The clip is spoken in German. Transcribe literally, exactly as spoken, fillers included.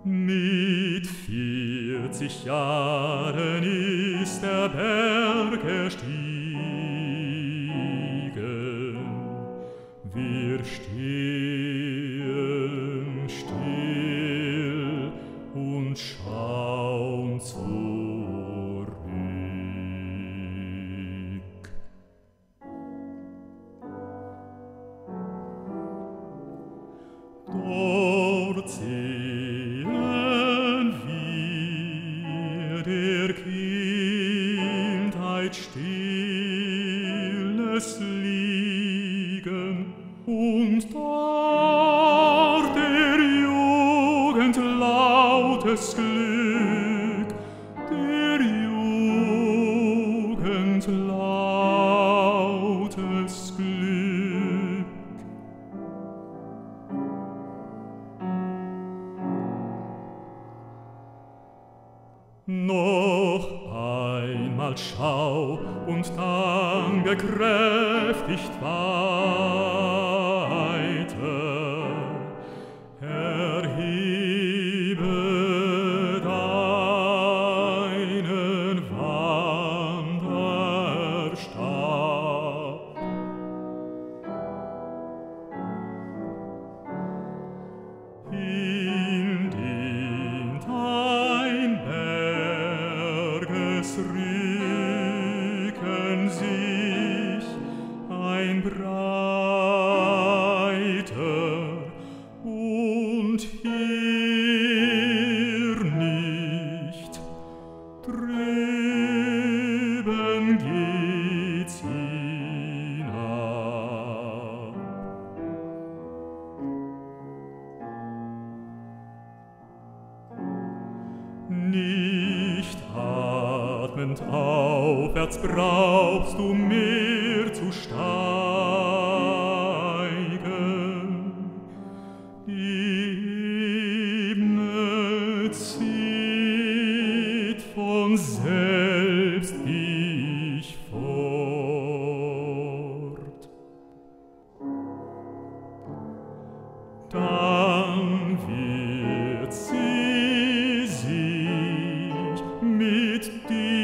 Mit vierzig Jahren ist der Berg erstiegen. Wir stehen still und schauen zurück. Dort sehen wir der Kindheit stilles Liegen und dort der Jugend lautes Glück, der Jugend lautes Glück. Noch einmal schau und dann gekräftigt weiter. Erhebe deinen Wanderstab. In den dein Rücken sich ein breiter und hier nicht, drüben geht's hinab. Nicht atmend aufwärts brauchst du mehr zu steigen. Die Ebene zieht von selbst dich fort. Dann wird sie sich mit dir